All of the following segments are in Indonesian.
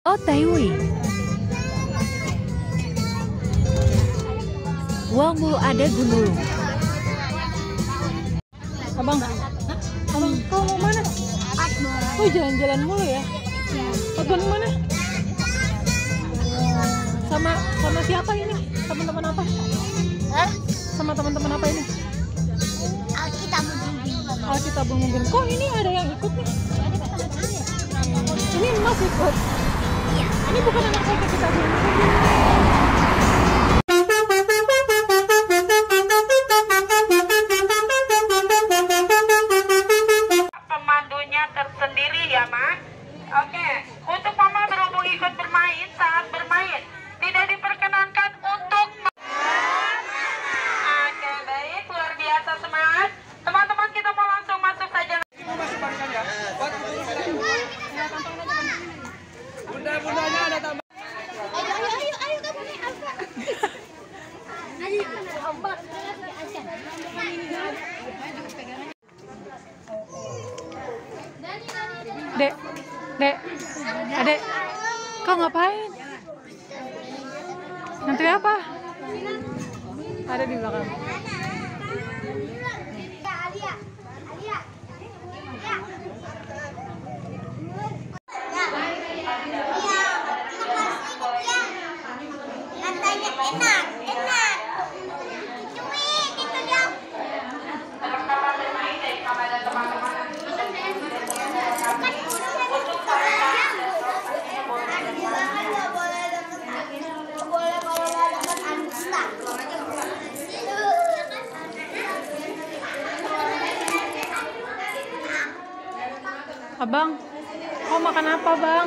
Otaiwi. Womu ada gunung. Abang, kau mau mana? Oh, jalan-jalan mulu ya? Abang mana? Sama siapa ini? Teman-teman apa? Sama teman-teman apa ini? Alkitab mungkin. Kok ini ada yang ikut nih? Ini Mas ikut. Iya. Ini bukan anak saya kita dulu. Pemandunya tersendiri ya, Mas. Oke, untuk Mama berhubung ikut bermain, saat bermain tidak diperkenankan untuk. Oke, baik, luar biasa, semangat. Teman-teman, kita mau langsung masuk saja. Bunda-bundanya ada tambah. Ayo kamu nih, Alfa. Ayo, ombak. Dek, adek, kau ngapain? Nanti apa? Ada di belakang. Abang, kau makan apa, Bang?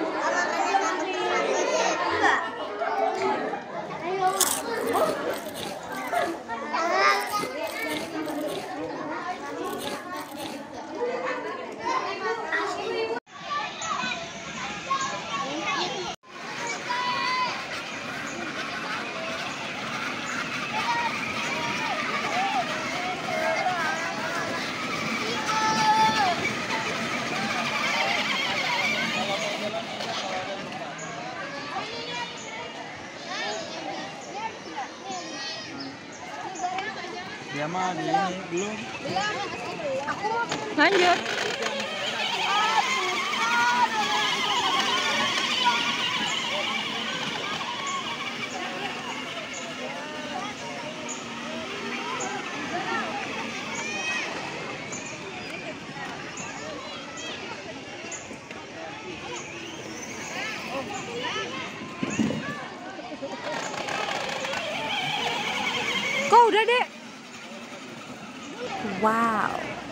Ya mah di ini belum. Lanjut. Kok udah, Dek? Wow.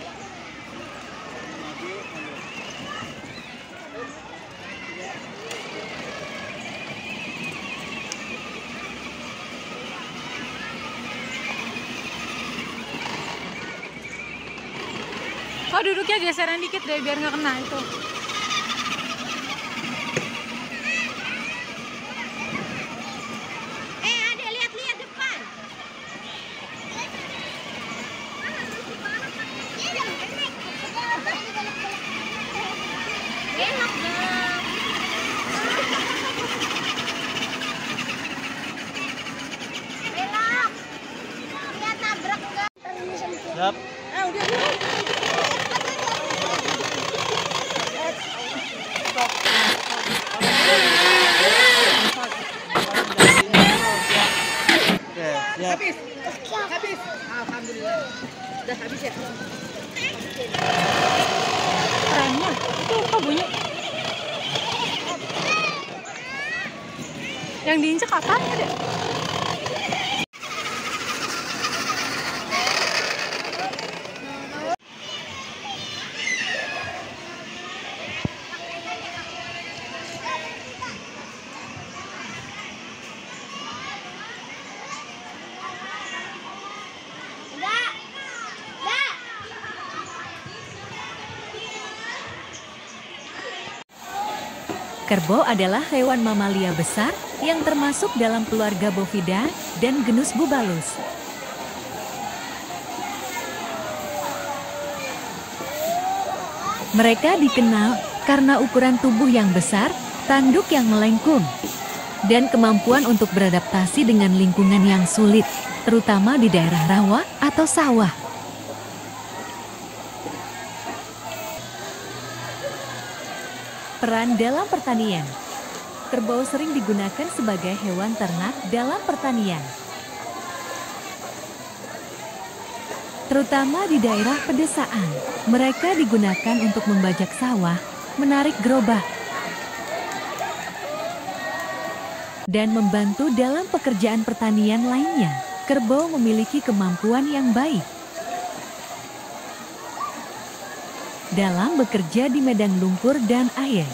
Oh, duduknya geseran dikit deh biar nggak kena itu. Adek, lihat depan. Enak dong. Belok. Lihat nabrak enggak? Siap. Udah. Oke, siap. Habis. Alhamdulillah. Udah habis ya? Kerennya. Itu apa bunyi? Yang diinjek apanya, Dek? Kerbau adalah hewan mamalia besar yang termasuk dalam keluarga Bovidae dan genus Bubalus. Mereka dikenal karena ukuran tubuh yang besar tanduk yang melengkung, dan kemampuan untuk beradaptasi dengan lingkungan yang sulit, terutama di daerah rawa atau sawah. Peran dalam pertanian. Kerbau sering digunakan sebagai hewan ternak dalam pertanian, terutama di daerah pedesaan. Mereka digunakan untuk membajak sawah, menarik gerobak, dan membantu dalam pekerjaan pertanian lainnya. Kerbau memiliki kemampuan yang baik dalam bekerja di medan lumpur dan air.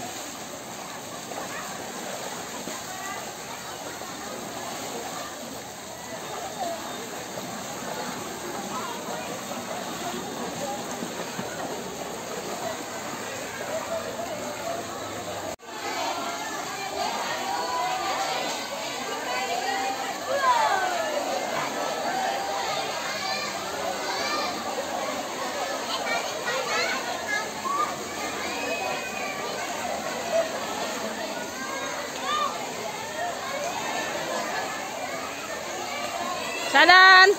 Sadan.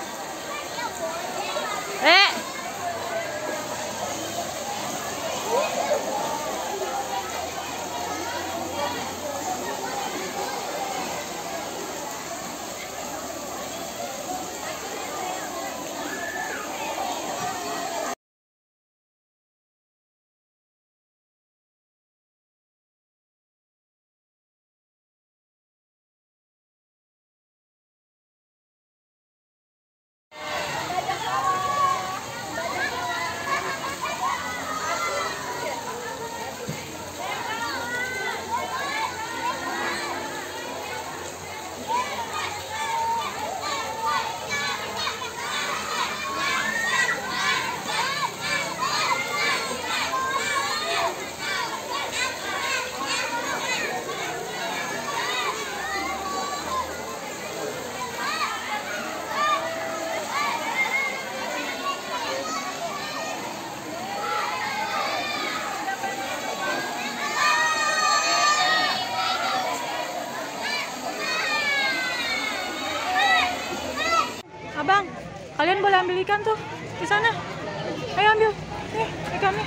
Abang, kalian boleh ambil ikan tuh di sana. Ayo ambil, nih ikannya.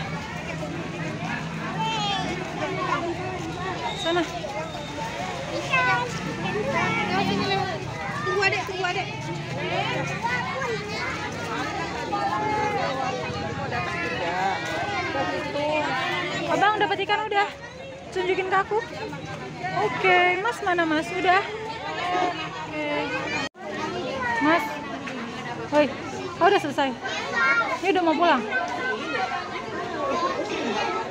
Sana. Tunggu adek, tunggu adek. Abang dapat ikan udah. Tunjukin ke aku. Oke, Mas mana Mas? Udah. Oke. Mas. Woi, kau udah selesai? Ini udah mau pulang?